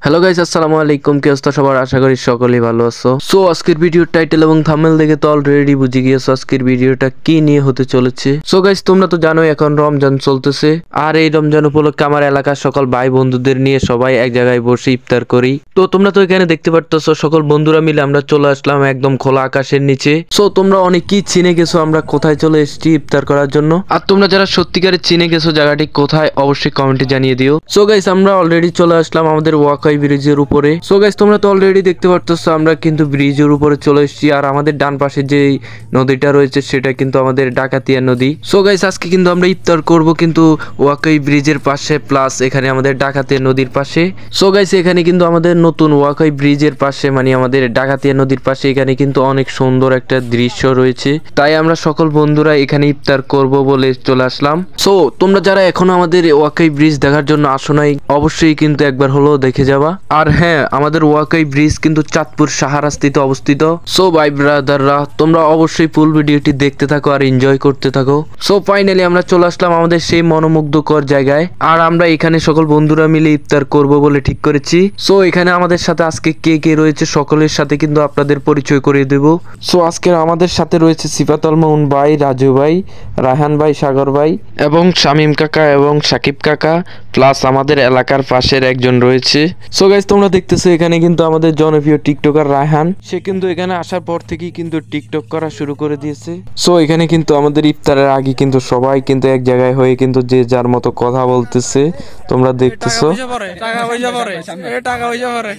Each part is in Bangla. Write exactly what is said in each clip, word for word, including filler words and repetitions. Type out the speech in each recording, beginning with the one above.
হ্যালো গাইস, আসসালামু আলাইকুম। কি অবস্থা সবার? আশা করি সকলেই ভালো আছো। সো আজকের ভিডিওর টাইটেল এবং থাম্বনেল দেখে তো অলরেডি বুঝে গিয়েছো আজকের ভিডিওটা কি নিয়ে হতে চলেছে। সো গাইস, তোমরা তো জানোই এখন রমজান চলতেছে, আর এই রমজান উপলক্ষে আমার এলাকার সকল ভাই বন্ধুদের নিয়ে সবাই এক জায়গায় বসে ইফতার করি। তো তোমরা তো এখানে দেখতে পারতেছো সকল বন্ধুরা মিলে আমরা চলে আসলাম একদম খোলা আকাশের নিচে। সো তোমরা অনেকেই চিনে গেছো আমরা কোথায় চলে এসেছি ইফতার করার জন্য, আর তোমরা যারা সত্যিকারে চিনে গেছো জায়গাটি কোথায় অবশ্যই কমেন্টে জানিয়ে দিও। সো গাইস, আমরা অলরেডি চলে আসলাম আমাদের ওয়াকাই ব্রিজের উপরে। সো গাইস, তোমরা তো অলরেডি দেখতে পারতেছো আমরা কিন্তু ব্রিজের উপরে চলে এসেছি, আর আমাদের ডান পাশে যে নদীটা রয়েছে সেটা কিন্তু আমাদের ডাকাতিয়া নদী। সো গাইস, আজকে কিন্তু আমরা ইফতার করব কিন্তু ওয়াকাই ব্রিজের পাশে, প্লাস এখানে আমাদের ডাকাতিয়া নদীর পাশে। সো গাইস, এখানে কিন্তু আমাদের নতুন ওয়াকাই ব্রিজের পাশে মানে আমাদের ডাকাতিয়া নদীর পাশে এখানে কিন্তু অনেক সুন্দর একটা দৃশ্য রয়েছে, তাই আমরা সকল বন্ধুরা এখানে ইফতার করব বলে চলে আসলাম। সো তোমরা যারা এখনো আমাদের ওয়াকাই ব্রিজ দেখার জন্য আসো নাই অবশ্যই কিন্তু একবার হলো দেখে যাবা। আর হ্যাঁ, আমাদের ওয়াকাই ব্রিজ কিন্তু চাঁদপুর সাহারাস্তিতে অবস্থিত। সো ভাই ব্রাদাররা, তোমরা অবশ্যই ফুল ভিডিওটি দেখতে থাকো আর এনজয় করতে থাকো। সো ফাইনালি আমরা চলে আসলাম আমাদের সেই মনোমুগ্ধকর জায়গায়, আর আমরা এখানে সকল বন্ধুরা মিলে ইফতার করব বলে ঠিক করেছি। সো এখানে আমাদের সাথে আজকে কে কে রয়েছে সকলের সাথে কিন্তু আপনাদের পরিচয় করিয়ে দেব। সো আজকে আমাদের সাথে রয়েছে সিফাতুল মাউন ভাই, রাজু ভাই, রায়হান ভাই, সাগর ভাই এবং শামীম কাকা এবং সাকিব কাকা, প্লাস আমাদের এলাকার পাশের একজন রয়েছে। সো গাইস, তোমরা দেখতেছো এখানে কিন্তু আমাদের জনপ্রিয় টিকটকার রায়হান, সে কিন্তু এখানে আসার পর থেকেই কিন্তু টিকটক করা শুরু করে দিয়েছে। সো এখানে কিন্তু আমাদের ইফতারের আগে কিন্তু সবাই কিন্তু এক জায়গায় হয়ে কিন্তু যে যার মতো কথা বলতেছে, তোমরা দেখতেছো। টাকা পয়সা পরে টাকা পয়সা পরে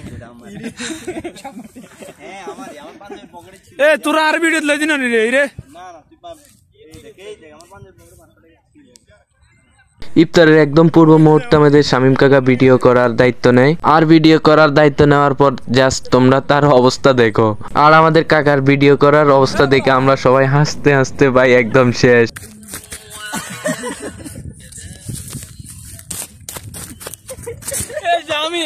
এ তোরা আর ভিডিও লই দিন রে রে ইফতারের একদম পূর্ব মুহূর্তে আমাদের শামীম কাকা ভিডিও করার দায়িত্ব নেয়, আর ভিডিও করার দায়িত্ব নেওয়ার পর জাস্ট তোমরা তার অবস্থা দেখো, আর আমাদের কাকার ভিডিও করার অবস্থা দেখে আমরা সবাই হাসতে হাসতে ভাই একদম শেষ। আমি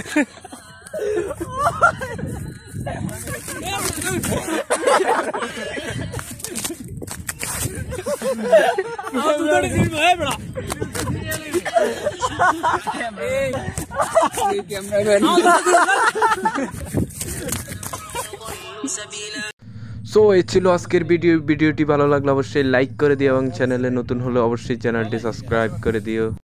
সো এই ছিল আজকের ভিডিও। ভিডিওটি ভালো লাগলে অবশ্যই লাইক করে দিও এবং চ্যানেলে নতুন হলে অবশ্যই চ্যানেলটি সাবস্ক্রাইব করে দিও।